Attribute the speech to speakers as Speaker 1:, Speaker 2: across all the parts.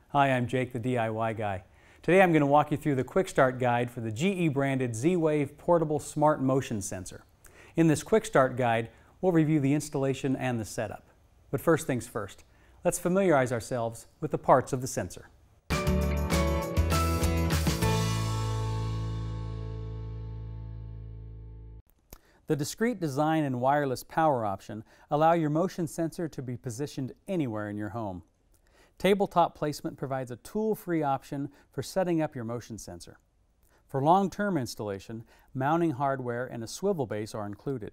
Speaker 1: Hi, I'm Jake, the DIY guy. Today I'm going to walk you through the Quick Start guide for the GE branded Z-Wave Portable Smart Motion Sensor. In this Quick Start guide, we'll review the installation and the setup. But first things first, let's familiarize ourselves with the parts of the sensor. The discrete design and wireless power option allow your motion sensor to be positioned anywhere in your home. Tabletop placement provides a tool-free option for setting up your motion sensor. For long-term installation, mounting hardware and a swivel base are included.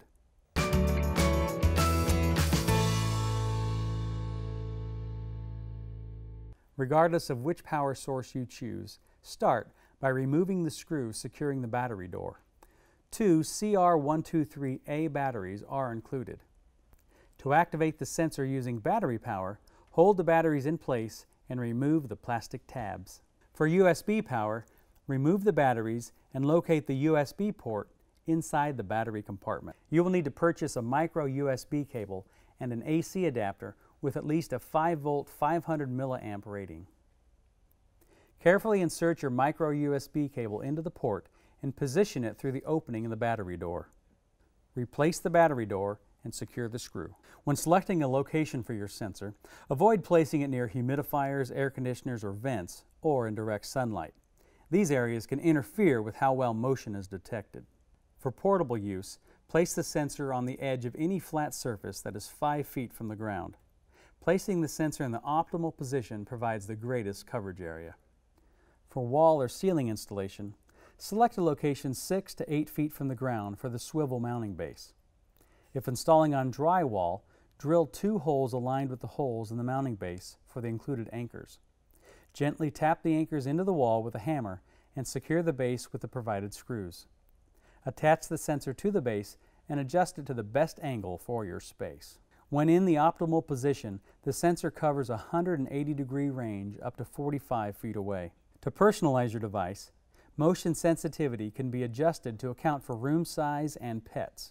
Speaker 1: Regardless of which power source you choose, start by removing the screw securing the battery door. Two CR123A batteries are included. To activate the sensor using battery power, hold the batteries in place and remove the plastic tabs. For USB power, remove the batteries and locate the USB port inside the battery compartment. You will need to purchase a micro USB cable and an AC adapter with at least a 5-volt 500 milliamp rating. Carefully insert your micro USB cable into the port and position it through the opening in the battery door. Replace the battery door and secure the screw. When selecting a location for your sensor, avoid placing it near humidifiers, air conditioners, or vents, or in direct sunlight. These areas can interfere with how well motion is detected. For portable use, place the sensor on the edge of any flat surface that is 5 feet from the ground. Placing the sensor in the optimal position provides the greatest coverage area. For wall or ceiling installation, select a location 6 to 8 feet from the ground for the swivel mounting base. If installing on drywall, drill 2 holes aligned with the holes in the mounting base for the included anchors. Gently tap the anchors into the wall with a hammer and secure the base with the provided screws. Attach the sensor to the base and adjust it to the best angle for your space. When in the optimal position, the sensor covers a 180-degree range up to 45 feet away. To personalize your device, motion sensitivity can be adjusted to account for room size and pets.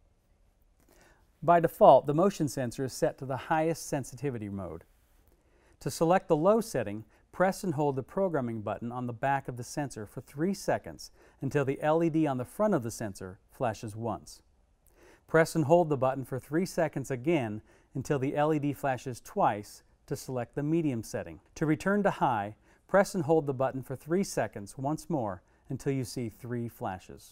Speaker 1: By default, the motion sensor is set to the highest sensitivity mode. To select the low setting, press and hold the programming button on the back of the sensor for 3 seconds until the LED on the front of the sensor flashes once. Press and hold the button for 3 seconds again until the LED flashes twice to select the medium setting. To return to high, press and hold the button for 3 seconds once more until you see 3 flashes.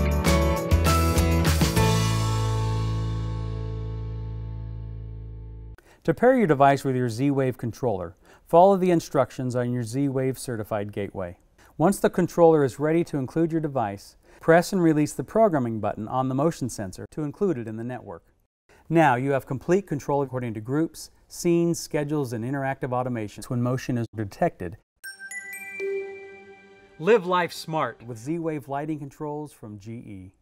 Speaker 1: To pair your device with your Z-Wave controller, follow the instructions on your Z-Wave certified gateway. Once the controller is ready to include your device, press and release the programming button on the motion sensor to include it in the network. Now you have complete control according to groups, scenes, schedules, and interactive automations when motion is detected. Live life smart with Z-Wave lighting controls from GE.